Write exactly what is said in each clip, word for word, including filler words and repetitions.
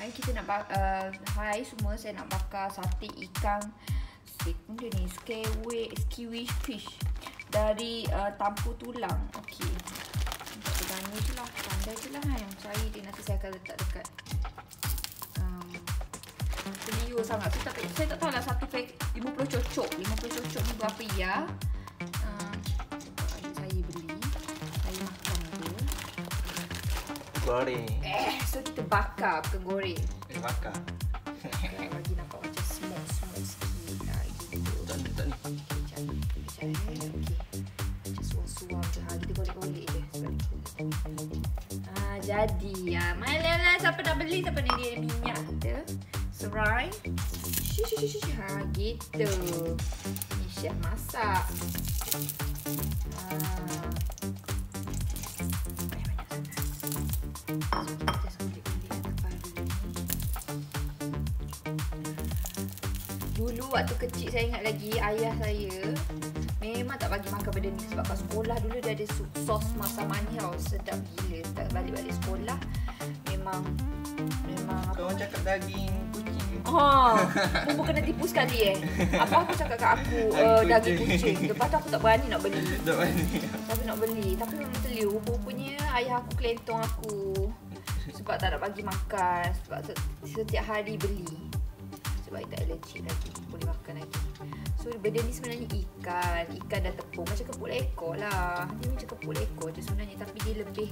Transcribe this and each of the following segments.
Hari kita nak uh, Hai semua, saya nak bakar sate ikan Benda ni, skewe, skewish fish dari uh, tampur tulang. Okey, berani je lah, pandai je lah kan. Cari dia, nanti saya akan letak dekat um, Liur sangat. Saya tak, saya tak tahu lah satu pack lima puluh cocok lima puluh cocok ni berapa ya. uh, Saya beli, saya makan je. Goreng. Eh, so kita bakar, bukan goreng. Eh, bakar. Okay, bagi nampak macam smoke-smoke sikit lah gitu. Tak ni, tak ni. Okay, cari. Cari, okay. Macam suam-suam je. Ha, kita golek-golek je. Ah, jadi. Ya. Malam lah. Siapa nak beli? Siapa ni dia minyak kita? Serai. Shush, shush, shush. Ha, gitu. Ni chef masak. Ah. Dulu waktu kecil saya ingat lagi ayah saya memang tak bagi makan benda ni sebab kat sekolah dulu dia ada sos masamani tau, sedap gila. Tak balik-balik sekolah memang memang Kau orang cakap daging kucing ke? Ha, Bumbu kena tipu sekali eh. Apa aku cakap kat aku uh, daging kucing. Lepas tu aku tak berani nak beli. Tak berani. Tapi nak beli, tapi memang teliu. Rupanya ayah aku kelentong aku sebab tak nak bagi makan, sebab setiap hari beli. Sebab dia tak allergic lagi, boleh makan lagi. So benda ni sebenarnya ikan, ikan dan tepung. Macam kepuk lekor lah. Dia macam kepuk lekor je sebenarnya, tapi dia lebih,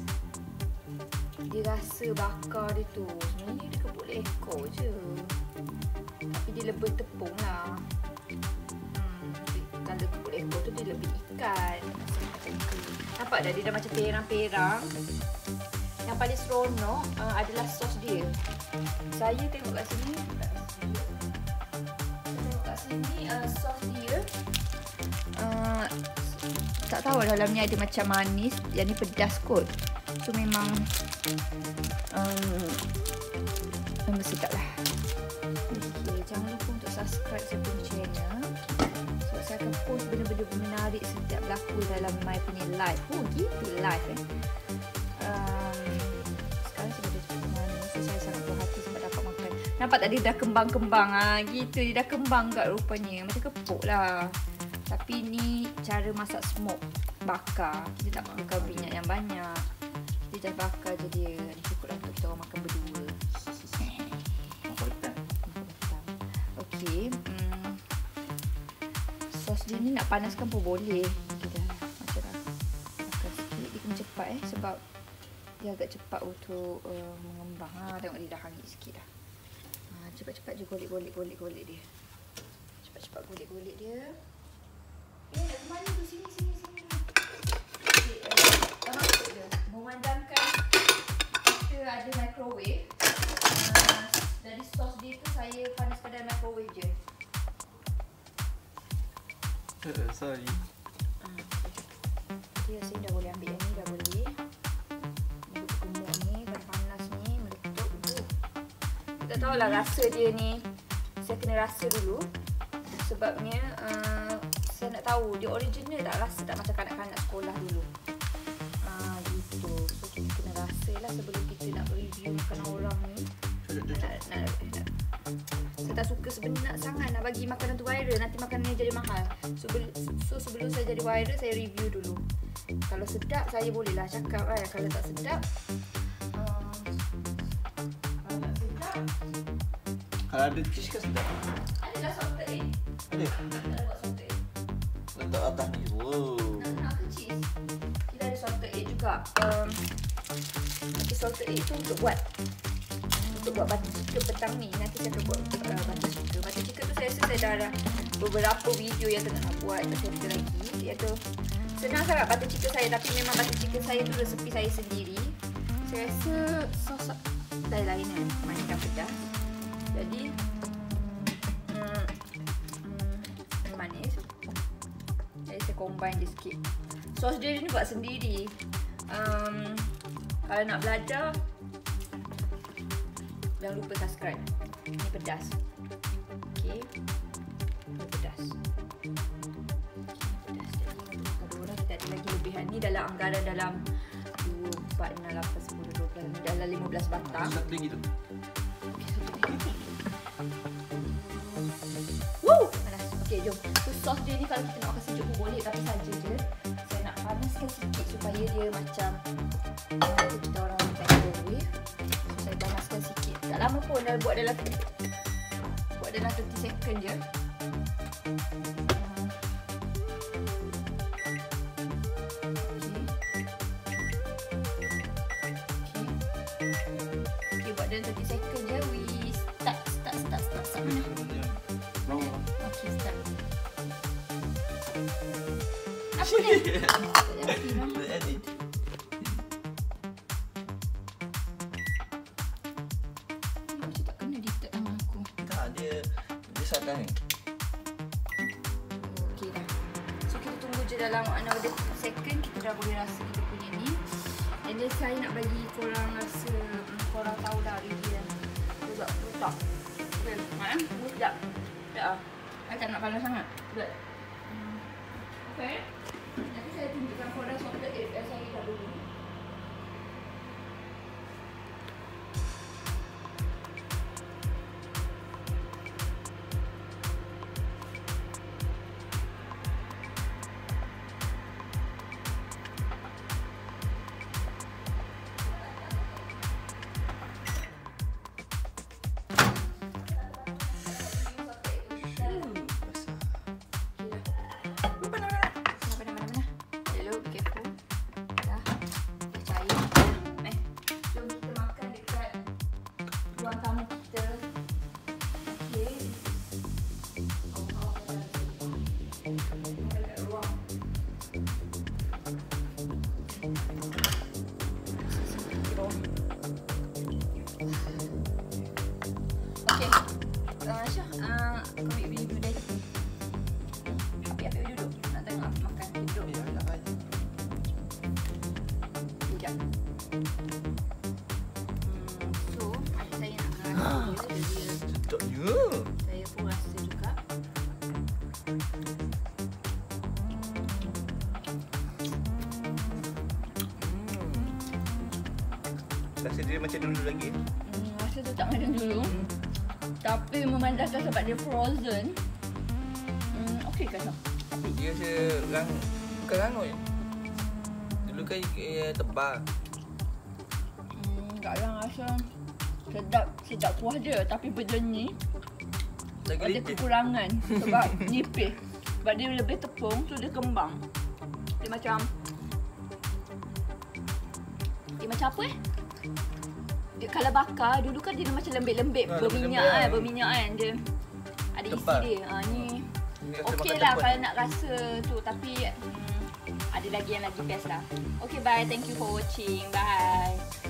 dia rasa bakar dia tu sebenarnya dia kepuk lekor je, tapi dia lebih tepung lah. Hmm, kalau kepuk lekor tu dia lebih ikan. Nampak dah dia dah macam perang-perang. Yang paling seronok uh, adalah sos dia. Saya tengok kat sini, tengok kat sini uh, sos dia uh, tak tahu dalam ni ada macam manis, yang ni pedas kot. So memang um, memang sedap lah. Okay, jangan lupa untuk subscribe saya punya channel sebab saya akan post benda-benda menarik setiap berlaku dalam my punya live. Oh gitu live eh. um, Sekarang saya dah cukup manis, so saya sangat berhati sebab dapat makan. Nampak tak dia dah kembang-kembang ah, gitu. Dia dah kembang kat rupanya. Macam kepuk lah. Tapi ni cara masak smoke, bakar. Kita tak perlukan minyak yang banyak. Kita just bakar je dia. Cukup lah untuk kita orang makan berdua. Okey. Hmm. Sos dia ni nak panaskan pun boleh. Kita macam dah bakar sikit. Dia kena cepat eh. Sebab dia agak cepat untuk uh, mengembang. Ha, tengok dia dah hangit sikit dah. Ha, cepat-cepat je golek-golek-golek-golek dia. Cepat-cepat golek-golek dia. Eh, nak kemana tu? Sini, sini, sini. Okay, uh, dah masuk je. Memandangkan kita ada microwave. Uh, dari sos dia tu saya panaskan dalam microwave je. Uh, sorry. Uh, okay, saya dah boleh ambil yang ni, dah boleh. Gemuk ni, panas ni, meletup tu. Tak tahulah rasa dia ni. Saya kena rasa dulu. Sebabnya uh, saya nak tahu dia original tak, rasa tak macam kanak-kanak sekolah dulu. Ah, gitu. So kita kena rasa lah sebelum kita nak review makanan orang ni. Nak, nak, nak, nak. Saya tak suka sebenarnya sangat nak bagi makanan tu viral, nanti makanan ni jadi mahal. So, so sebelum saya jadi viral, saya review dulu. Kalau sedap saya bolehlah cakap kan. Kalau tak sedap, um, kalau tak sedap, Kalau ada cheese ke sedap? adalah salted egg. Ada? Kita nak buat salted egg. Letak atas ni. Wow. Nak nak ke cheese? Kita ada salted egg juga. Um, okay, salted egg tu untuk buat untuk buat butter chicken petang ni. Nanti saya akan buat uh, butter chicken. Butter chicken tu saya rasa saya dah ada beberapa video yang tengah nak buat. Saya ada lagi. Iaitu senang sangat butter chicken saya, tapi memang butter chicken saya tu resepi saya sendiri. Saya rasa sos lain-lain kan. Manis dan pedas. Jadi hmm, hmm, manis. Jadi saya combine dia sikit. Sos dia ni buat sendiri. Um, kalau nak belajar, jangan lupa subscribe. Ini pedas. Okey. Ini pedas. Okay, pedas. Jadi untuk dua orang kita ada lagi lebihan ni dalam anggaran dalam dua, empat, enam, lapan, sepuluh, dua belas, dalam lima belas batang. Satu lagi tu. Okey, jom. So, sos dia ni kalau kita nak makan sejuk pun boleh, tapi saja je saya nak panaskan sikit supaya dia macam uh, kita orang microwave. So, saya panaskan sikit. Tak lama pun, dah buat dalam buat dalam thirty second je. Dan thirty second je, we start, start, start, start, start mana? Mana? Okay, start. Apa ni? Tak edit. Macam tak kena detect tangan aku. Tak, dia dia sadar ni. Okay dah. So kita tunggu je dalam another thirty second, kita dah boleh rasa kita punya ni. And then saya nak bagi korang rasa, korang tahu dah review. Sekejap, letak. Okay, mak eh? Tunggu sekejap. Sekejap lah. Saya tak nak panas sangat. Sekejap. Okay. Nanti saya tunjukkan korang salted egg yang saya dah dulu. Okay, uh, Syah, uh, kau ambil video dah. Api-api duduk, nak tengok Api makan. Duduk. Ya, tak aja. Sekejap. Hmm, so, adik saya nak rasa dia, dia. Sedapnya. Saya pun rasa juga. Rasa dia macam dulu lagi. Hmm, rasa tu tak macam dulu. Hmm. Tapi memandangkan sebab dia frozen. Hmm, okey kan? Dia rasa rang, bukan rangut je. Dulu kan eh, tebal. Hmm, sekarang rasa sedap, sedap kuah dia. Tapi benda ni Lagi ada licin. kekurangan sebab nipis. Sebab dia lebih tepung, so dia kembang. Dia macam Dia macam apa eh? Dia kalau bakar, dulu kan dia macam lembik-lembik, Ha, berminyak lembik-lembik kan, kan. berminyak kan. Dia ada isi Tebal. dia. Ha, ni Ni rasa okey makan lah tepung. kalau nak rasa tu, tapi hmm, ada lagi yang lagi best lah. Okay, bye. Thank you for watching. Bye.